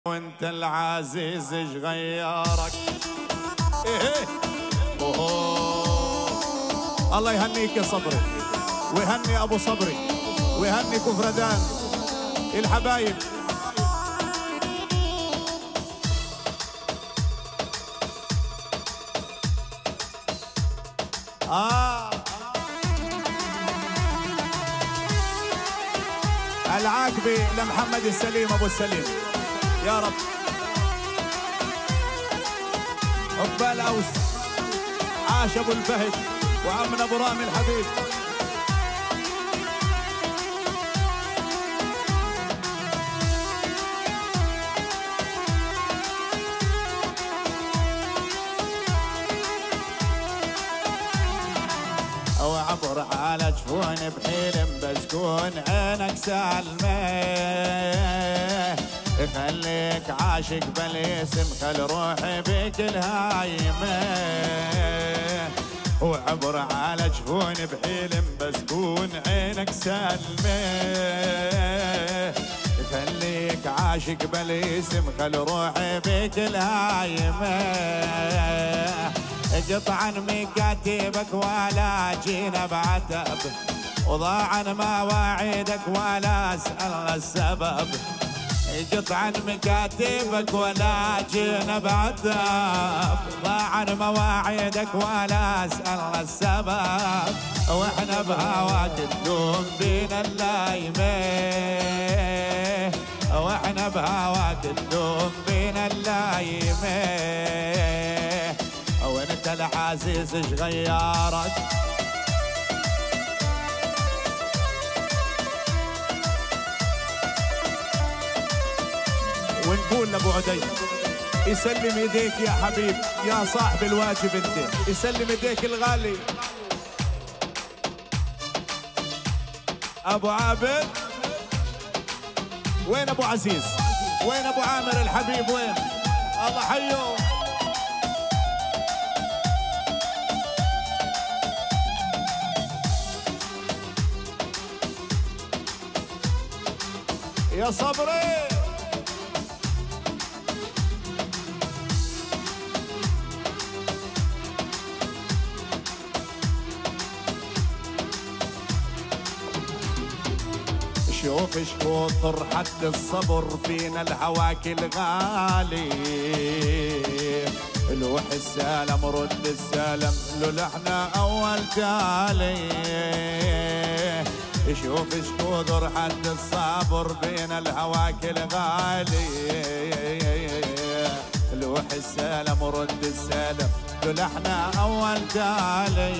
وانت العزيز ايش غيرك؟ ايه اوه الله يهنيك يا صبري ويهني ابو صبري ويهني كفردان الحبايب. العاقبي لمحمد السليم ابو السليم يا رب. عقبال اوس عاش ابو الفهد وعمنا ابو رامي الحبيب. وعبر على جفون بحلم بسكون عينك سالمه، خليك عاشق بالاسم خل روحي بك الهايمه. وعبر على جفون بحلم بسكون عينك سالمه، خليك عاشق بالاسم خل روحي بك الهايمه. قطعا مكاتبك ولا جينا بعتب، وضاعا مواعيدك ولا اسأل السبب. قطعا مكاتبك ولا جينا بعتب، ضاعا مواعيدك ولا اسأل السبب. واحنا بهواك تدوم بينا اللايمة، واحنا بهواك تدوم بينا اللايمة. وانت العزيز ايش غيرك؟ ونقول لابو عدي يسلم ايديك يا حبيب يا صاحب الواجب، انت يسلم ايديك الغالي. ابو عابد وين؟ ابو عزيز وين؟ ابو عامر الحبيب وين؟ الله حيه. يا صبري شوف كثر حد الصبر فينا الهواك الغالي. لوح السلام رد السلام له احنا اول تالي. شوف كثر حد الصبر بين الهواك الغالي. لوح السلام رد السلام له احنا اول تالي.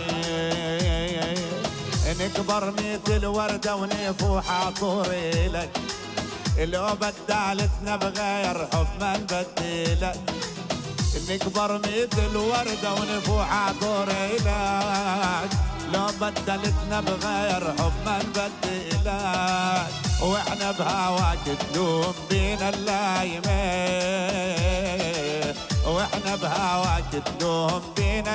نكبر مثل وردة ونفوح عطوري لك، لو بدالتنا بغير حب ما نبدلك. نكبر مثل وردة ونفوح عطوري لك، لو بدلتنا بغير حب ما نبدلك. واحنا بهواك تدوم بينا اللايمة، واحنا بهواك تدوم بينا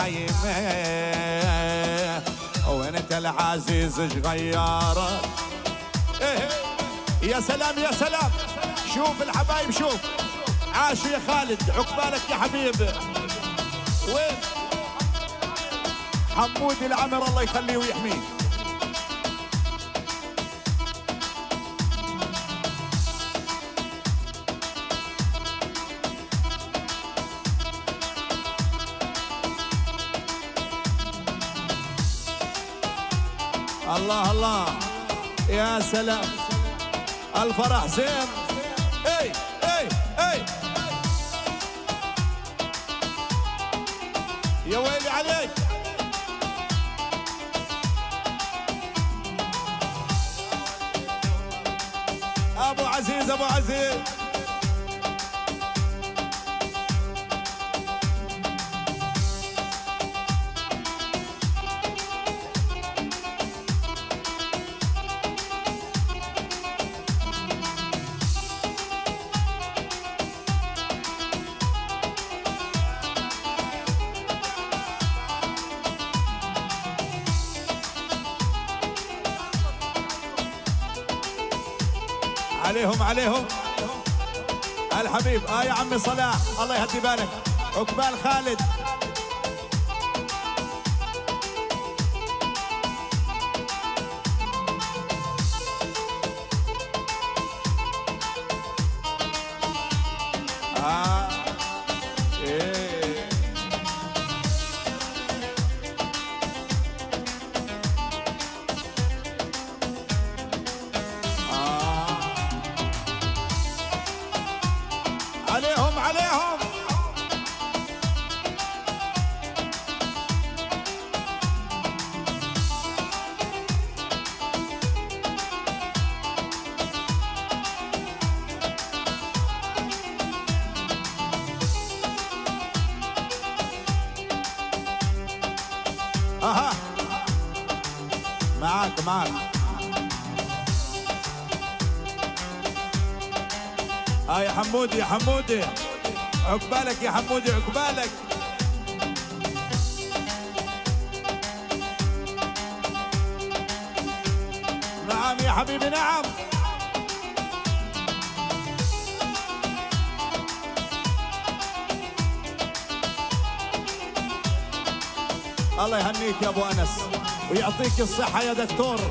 اللايمة. وانت العزيز ايش غيرك؟ ايه يا سلام يا سلام. شوف الحبايب شوف. عاش يا خالد عقبالك يا حبيب. وين حمود العمر الله يخليه ويحميه. الله الله يا سلام. الفرح زين. اي اي اي يا ويلي عليك. ابو عزيز ابو عزيز. عليهم عليهم الحبيب يا عمي صلاح الله يهدي بالك. عقبال خالد. عليهم عليهم. اها معاك معاك. يا حمودي يا حمودي عقبالك يا حمودي عقبالك. نعم يا حبيبي نعم. الله يهنيك يا ابو انس ويعطيك الصحة يا دكتور.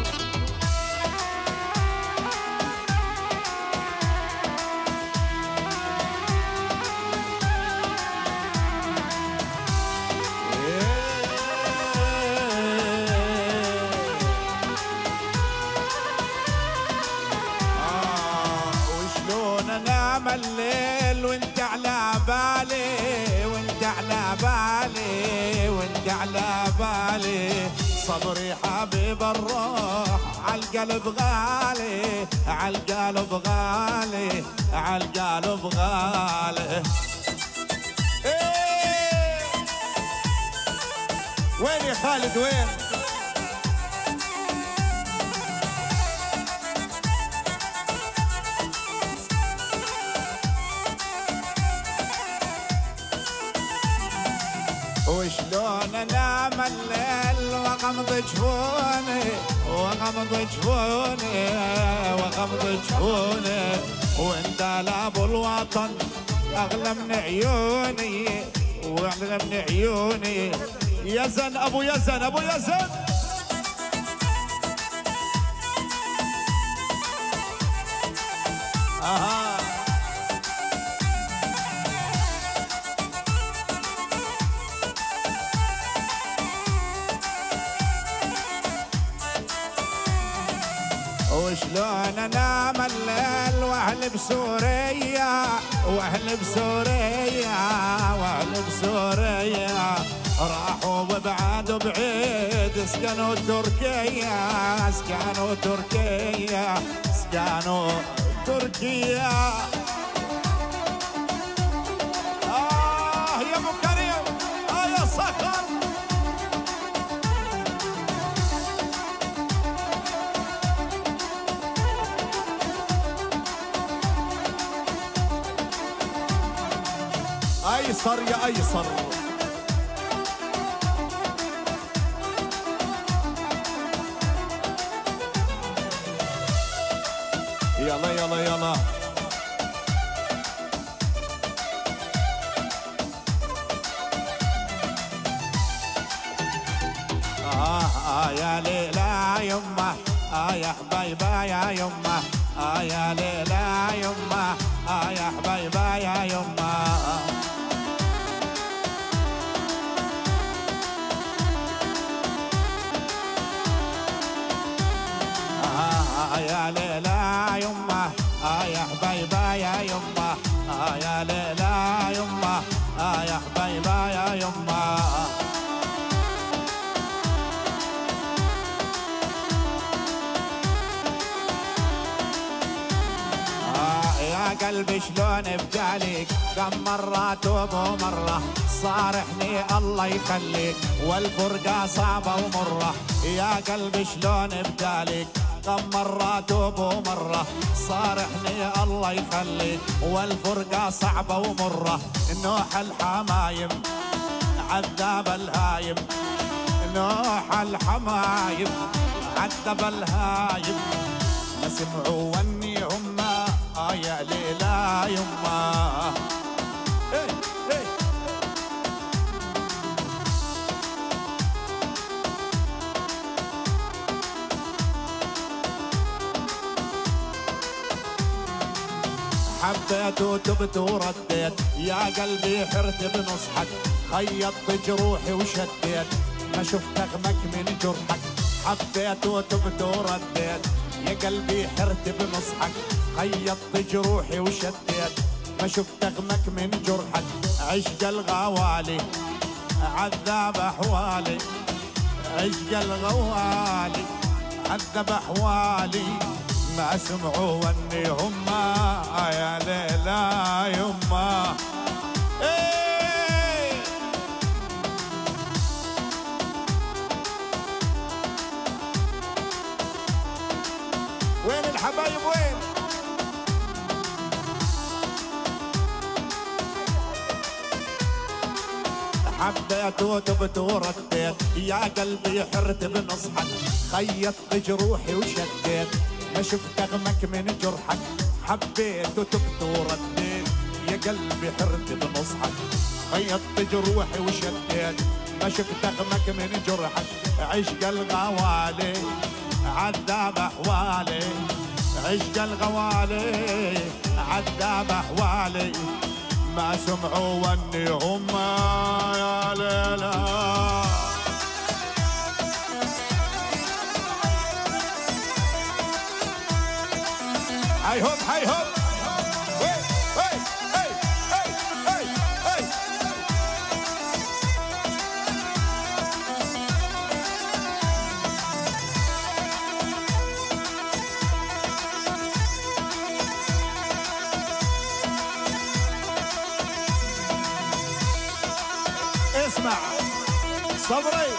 وشلون انام الليل وانت على بالي وانت على بالي وانت على بالي. صبري حبيب الروح عالقلب غالي عالقلب غالي عالقلب غالي. إيه وين يا خالد وين؟ وشلون انام الليل واغمض جفوني واغمض جفوني واغمض جفوني وانت لابو الوطن اغلى من عيوني واغلى من عيوني. يزن ابو يزن ابو يزن. وشلون انام الليل واهل بسوريا واهل بسوريا واهل بسوريا راحوا ببعاد وبعيد سكنوا تركيا سكنوا تركيا سكنوا تركيا. يا ابو كريم يا صخر. ايسر يا ايسر. يلا يلا يلا. يا ليلى يمه يا حبايبه يا يمه يا ليلى يمه يا حبايبه يا يمه. يا ليلى يمه يا حبايبه يا يمه يا ليلى يمه يا حبايبه يا يمه. يا قلبي شلون بجالك كم مرات وابو مرة صارحني الله يخليك والفرقة صعبة ومرة. يا قلبي شلون بجالك كم مرات وابو مرة صارحني الله يخليك والفرقة صعبة ومرة. نوح الحمايم عذاب الهايم نوح الحمايم عذب الهايم. ما سمعوا وني هم يا ليلى يما. حبيت وتبت ورديت يا قلبي حرت بنصحك، خيطت جروحي وشديت ما شفت اغمك من جرحك. حبيت وتبت ورديت يا قلبي حرت بنصحك، خيطت جروحي وشديت ما شفت اغمك من جرحك. عشق الغوالي عذاب احوالي، عشق الغوالي عذب احوالي، ما سمعوا وني هما يا ليلى يما. إيه وين الحبايب وين؟ حبيت وتبت ورديت يا قلبي حرت بنصحك، خيطت جروحي وشديت ما شفت اغمك من جرحك. حبيت وتبت ورديت يا قلبي حرت بنصحك، خيطت جروحي وشديت ما شفت اغمك من جرحك. عشق الغوالي عذاب احوالي، عشق الغوالي عذاب احوالي، ما سمعوا وني هما يا ليلى. هاي هوب هاي هوب هاي هاي هاي هاي هاي. اسمع صبري.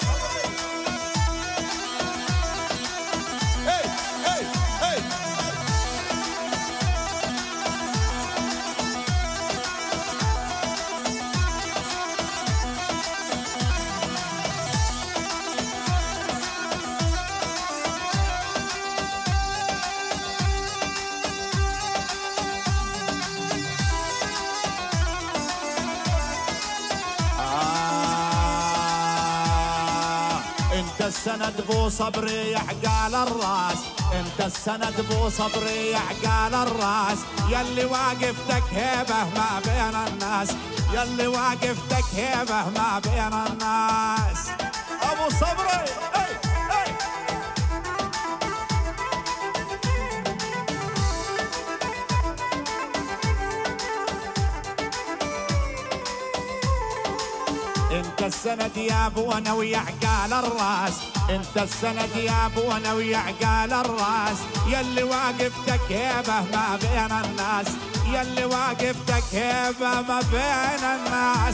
انت السند بو صبري يا عقال الراس، انت السند بو صبري يا عقال الراس، يلي واقفتك هيبه ما بين الناس، يلي واقفتك هيبه ما بين الناس. ابو صبري اي اي. انت السند يا ابو انا ويا عقال الراس، انت السند يا ابو انا ويا عقال الراس، يلي واقفتك هيبه ما بين الناس، يلي واقفتك هيبه ما بين الناس.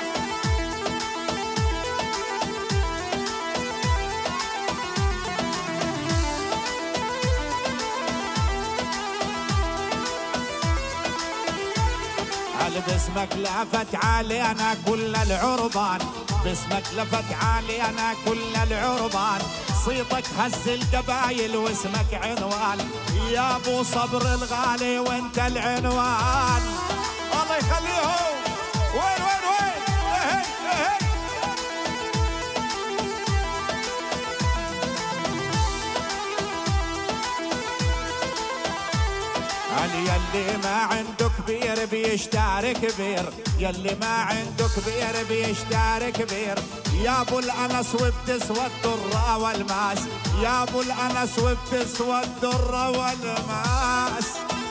باسمك لفت علينا كل العربان، باسمك لفت علينا كل العربان، صيتك هز القبايل واسمك عنوان، يا ابو صبر الغالي وانت العنوان. الله يخليهم. وين وين وين؟ اهي اهي. يلي ما عنده كبير بيشتري كبير، يلي ما عنده كبير بيشتري كبير، يا ابو الانس وبتسوى الدره والماس، يا ابو الانس وبتسوى الدره والماس.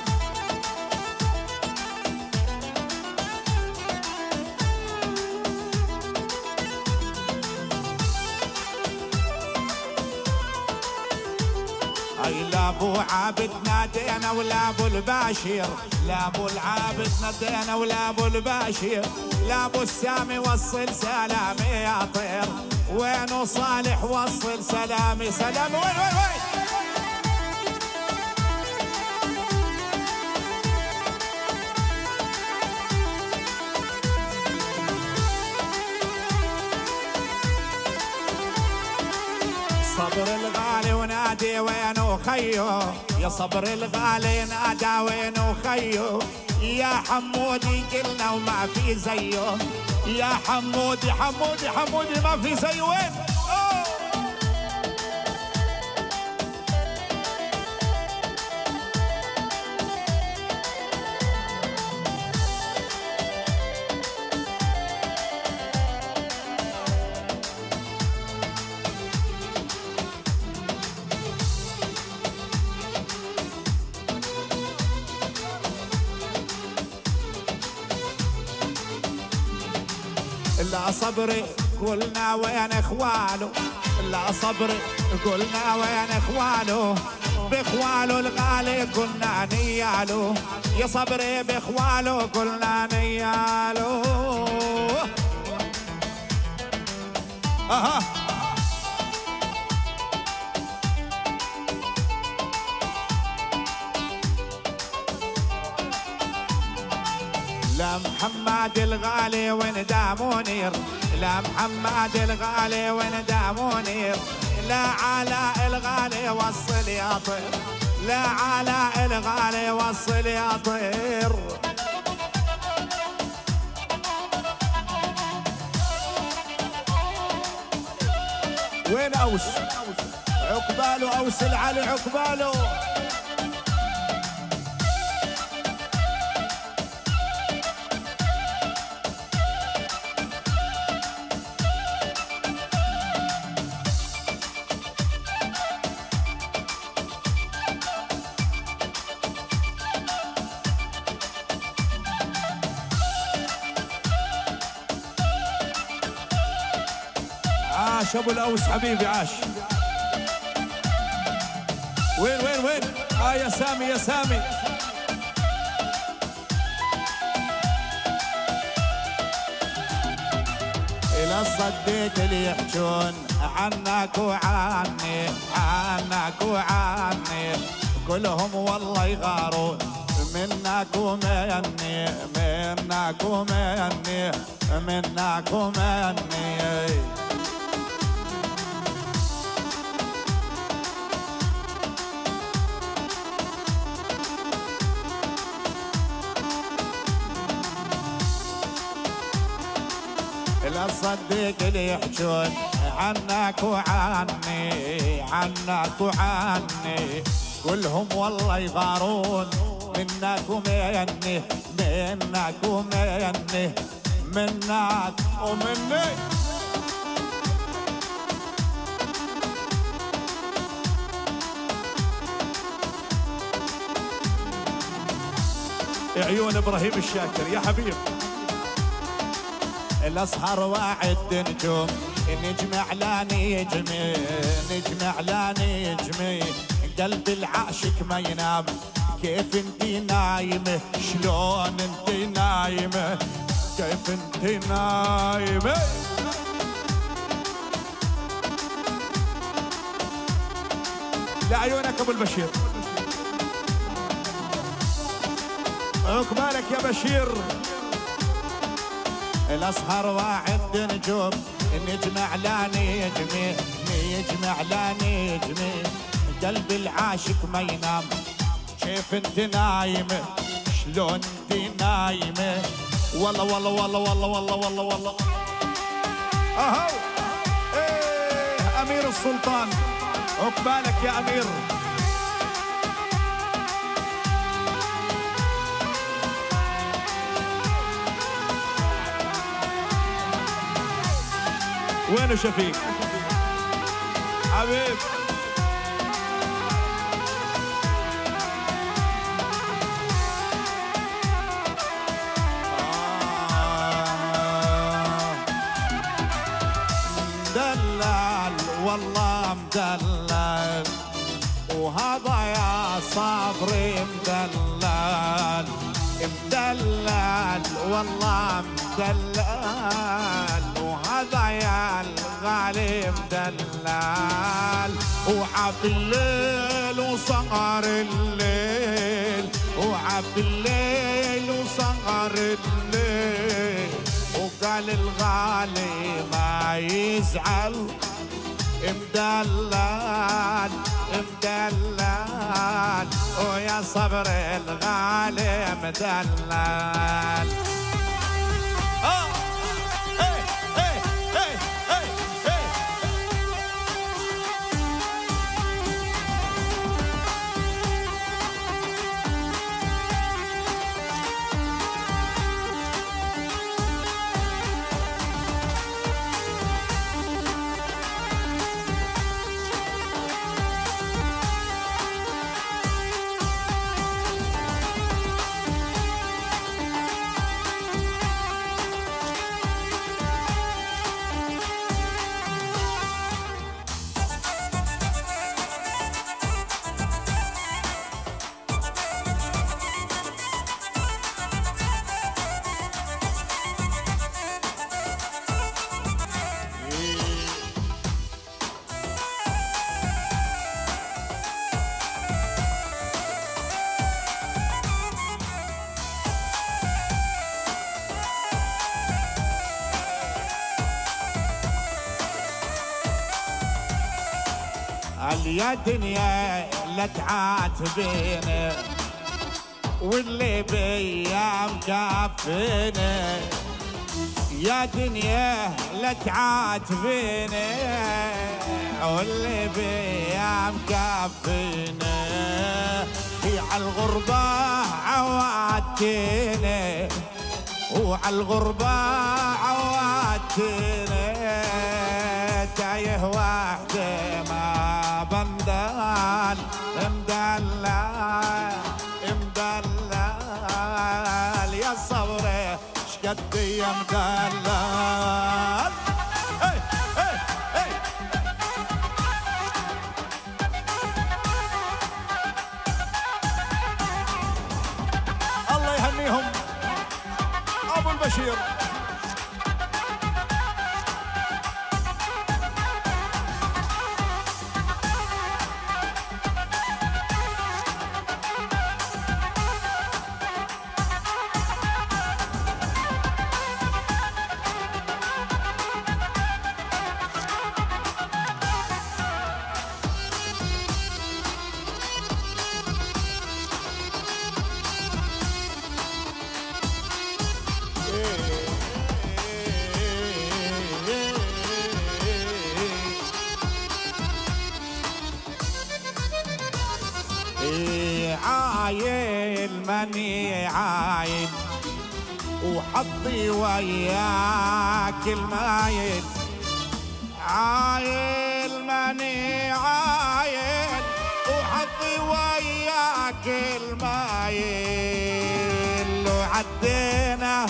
لا ابو عابد نادينا ولا ابو الباشير، لا ابو العابد نادينا ولا ابو الباشير، لا ابو السامي وصل سلامي يا طير، وينو صالح وصل سلامي سلامي. وين وين وين؟ صبر الغالي ونادي وينو خيو، يا صبر الغالي نادى وينو خيو، يا حمودي قلنا وما في زيه، يا حمودي حمودي حمودي ما في زيه. وين؟ لا صبري قلنا وين اخواله، لا صبري قلنا وين اخواله، باخواله الغالي قلنا نياله، يا صبري باخواله قلنا نياله. اها لا محمد الغالي وندى منير، لا محمد الغالي وندى منير، لا علاء الغالي وصل يا طير، لا علاء الغالي وصل يا طير. وين اوس؟ عقباله اوس العلي عقباله. عاش ابو الاوس حبيبي عاش. وين وين وين؟ يا سامي يا سامي. الى الصديق اللي يحجون عنك وعني، عنك وعني، كلهم والله يغارون منك ومني، منك ومني، منك ومني. لا تصدق اللي يحجون عنك وعني، عنك وعني، كلهم والله يغارون منك ومني، منك ومني، منك ومني. عيون ابراهيم الشاكر يا حبيب. الاسهر واعد نجوم نجمع لا نجمي، نجمع لا نجمي، قلب العاشق ما ينام، كيف انتي نايمه، شلون انتي نايمه، كيف انتي نايمه. لعيونك ابو البشير، عقبالك يا بشير. الاسهر واعد نجوم نجمع لا نجمي، نجمع لا نجمي، قلب العاشق ما ينام، كيف انت نايمه، شلون انت نايمه، والله والله والله والله والله والله والله. اهو ايه امير السلطان، عقبالك يا امير. وينه شفيق حبيب؟ مدلل والله مدلل، وهذا يا صبري مدلل، مدلل والله مدلل، وهذا يا الغالي مدلل، وعب الليل وصغر الليل، وعب الليل وصغر الليل، وقال الغالي ما يزعل، مدلل مدلل ويا صبر الغالي مدلل. يا دنيا لا تعاتبيني واللي بيا مكفيني. يا دنيا لا تعاتبيني واللي بيا مكفيني. هي عالغربة عوادتيني وعالغربة عوادتيني. تايه وحدي ما بندل مدلل مدلل يا صبري شقد يا مدلل. اي اي اي الله يهنيهم ابو البشير. عايل ماني عايل وحطي وياك المايل. عايل ماني عايل وحطي وياك المايل. لو عدينا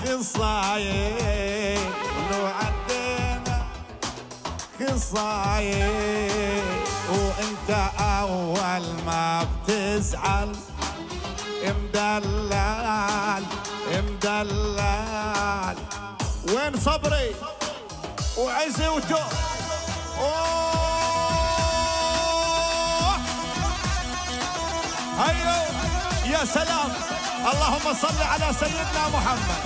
خصايل لو عدينا خصايل وانت اول ما بتزعل مدلل مدلل. وين صبري وعزي وتو هيو يا سلام. اللهم صل على سيدنا محمد.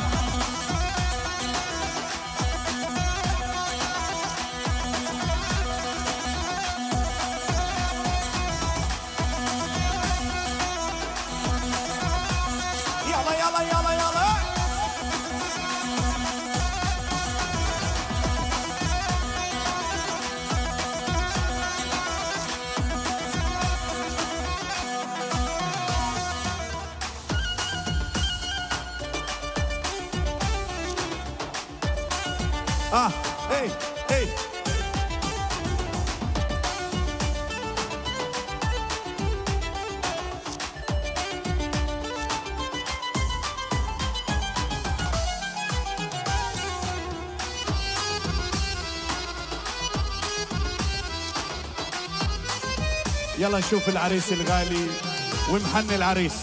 يلا يلا يلا يلا اي اي يلا نشوف العريس الغالي ومحن العريس.